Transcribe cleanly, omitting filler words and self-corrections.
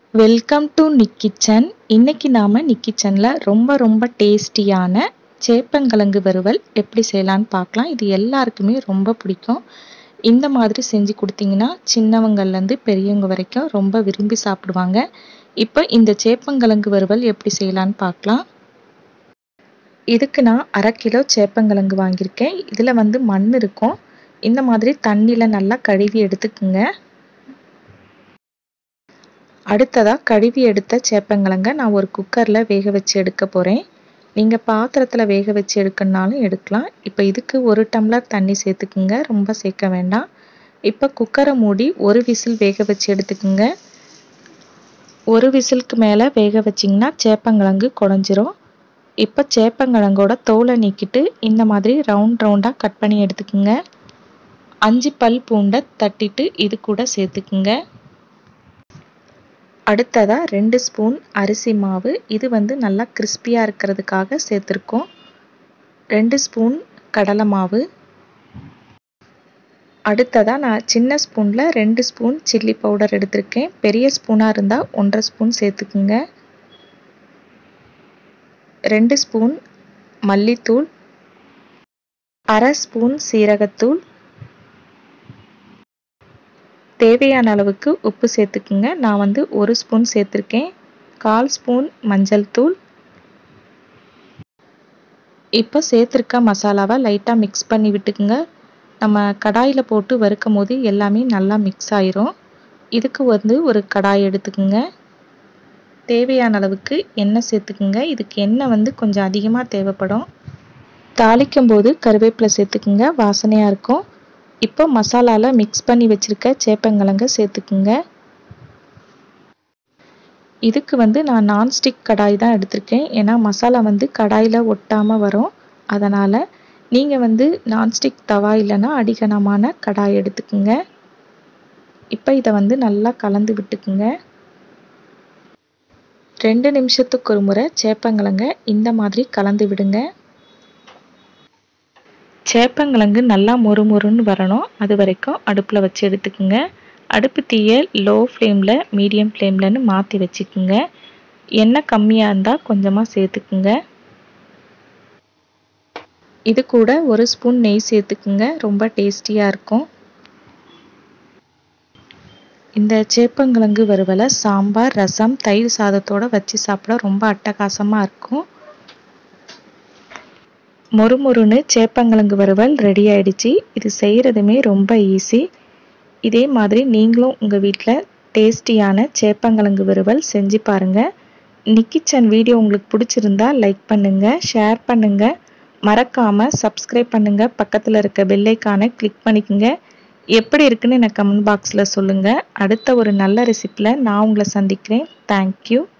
Welcome to Nick kitchen. இன்னைக்கு நாம நிக் கிச்சன்ல ரொம்ப டேஸ்டியான சேப்பங்கிழங்கு வறுவல் எப்படி செய்யலான்னு பார்க்கலாம். இது எல்லாருக்குமே ரொம்ப பிடிக்கும். இந்த மாதிரி செஞ்சு கொடுத்தீங்கன்னா சின்னவங்கள்லேருந்து பெரியவங்க வரைக்கும் ரொம்ப விரும்பி சாப்பிடுவாங்க. இப்போ இந்த சேப்பங்கிழங்கு வறுவல் எப்படி செய்யலான்னு பார்க்கலாம். இதுக்கு நான் 1/2 கிலோ சேப்பங்கிழங்கு வாங்கியிருக்கேன். இதில் மண் இருக்கும். இந்த மாதிரி தண்ணியில் நல்லா கழுவி எடுத்துக்குங்க. அடுத்ததாக கழுவி எடுத்த சேப்பங்கிழங்க நான் ஒரு குக்கரில் வேக வச்சு எடுக்க போகிறேன். நீங்கள் பாத்திரத்தில் வேக வச்சு எடுக்கணுனாலும் எடுக்கலாம். இப்போ இதுக்கு 1 டம்ளர் தண்ணி சேர்த்துக்குங்க, ரொம்ப சேர்க்க வேண்டாம். இப்போ குக்கரை மூடி 1 விசில் வேக வச்சு எடுத்துக்குங்க. 1 விசிலுக்கு மேலே வேக வச்சிங்கன்னா சேப்பங்கிழங்கு குழஞ்சிரும். இப்போ சேப்பங்கிழங்கோட தோலை நீக்கிட்டு இந்த மாதிரி ரவுண்டாக கட் பண்ணி எடுத்துக்குங்க. 5 பல் பூண்டை தட்டிட்டு இது கூட சேர்த்துக்குங்க. அடுத்ததாக 2 ஸ்பூன் அரிசி மாவு, இது நல்லா கிறிஸ்பியாக இருக்கிறதுக்காக சேர்த்துருக்கோம். 2 ஸ்பூன் கடலை மாவு. அடுத்ததாக நான் சின்ன ஸ்பூனில் 2 ஸ்பூன் சில்லி பவுடர் எடுத்திருக்கேன். பெரிய ஸ்பூனாக இருந்தால் 1.5 ஸ்பூன் சேர்த்துக்குங்க. 2 ஸ்பூன் மல்லித்தூள், 1/2 ஸ்பூன் சீரகத்தூள், தேவையான அளவுக்கு உப்பு சேர்த்துக்குங்க. நான் 1 ஸ்பூன் சேர்த்துருக்கேன். 1/4 ஸ்பூன் மஞ்சள் தூள். இப்போ சேர்த்துருக்க மசாலாவை லைட்டாக மிக்ஸ் பண்ணி விட்டுக்குங்க. நம்ம கடாயில் போட்டு வறுக்கும் போது எல்லாமே நல்லா மிக்ஸ் ஆயிரும். இதுக்கு ஒரு கடாய் எடுத்துக்குங்க. தேவையான அளவுக்கு எண்ணெய் சேர்த்துக்குங்க. இதுக்கு எண்ணெய் கொஞ்சம் அதிகமாக தேவைப்படும். தாளிக்கும் போது கருவேப்பிலை சேர்த்துக்குங்க, வாசனையாக இருக்கும். இப்போ மசாலாவில் மிக்ஸ் பண்ணி வச்சுருக்க சேப்பங்கிழங்க சேர்த்துக்குங்க. இதுக்கு நான் நான்ஸ்டிக் கடாய் தான் எடுத்திருக்கேன். ஏன்னா மசாலா கடாயில் ஒட்டாமல் வரும். அதனால் நீங்கள் நான்ஸ்டிக் தவா இல்லைன்னா அடிகனமான கடாய் எடுத்துக்குங்க. இப்போ இதை நல்லா கலந்து விட்டுக்குங்க. 2 நிமிஷத்துக்கு ஒரு முறை சேப்பங்கிழங்க இந்த மாதிரி கலந்து விடுங்க. சேப்பங்கிழங்கு நல்லா மொறுமொறுன்னு வரணும். அது வரைக்கும் அடுப்பில் வச்சு எடுத்துக்குங்க. அடுப்பு தீயை லோ ஃப்ளேமில் மீடியம் ஃப்ளேம்லன்னு மாற்றி வச்சுக்குங்க. எண்ணெய் கம்மியாக இருந்தால் கொஞ்சமாக சேர்த்துக்குங்க. இது கூட 1 ஸ்பூன் நெய் சேர்த்துக்குங்க, ரொம்ப டேஸ்டியாக இருக்கும். இந்த சேப்பங்கிழங்கு வறுவலை சாம்பார், ரசம், தயிர் சாதத்தோடு வச்சு சாப்பிட ரொம்ப அட்டகாசமாக இருக்கும். மொறுமொறுன்னு சேப்பங்கிழங்கு வறுவல் ரெடி ஆயிடுச்சு. இது செய்கிறதுமே ரொம்ப ஈஸி. இதே மாதிரி நீங்களும் உங்கள் வீட்டில் டேஸ்டியான சேப்பங்கிழங்கு வறுவல் செஞ்சு பாருங்கள். நிக் கிச்சன் வீடியோ உங்களுக்கு பிடிச்சிருந்தா லைக் பண்ணுங்கள், ஷேர் பண்ணுங்கள், மறக்காமல் சப்ஸ்கிரைப் பண்ணுங்கள். பக்கத்தில் இருக்க பெல் ஐகானை கிளிக் பண்ணிக்கோங்க. எப்படி இருக்குன்னு எனக்கு கமெண்ட் பாக்ஸில் சொல்லுங்கள். அடுத்த ஒரு நல்ல ரெசிப்பியில் நான் உங்களை சந்திக்கிறேன். தேங்க்யூ.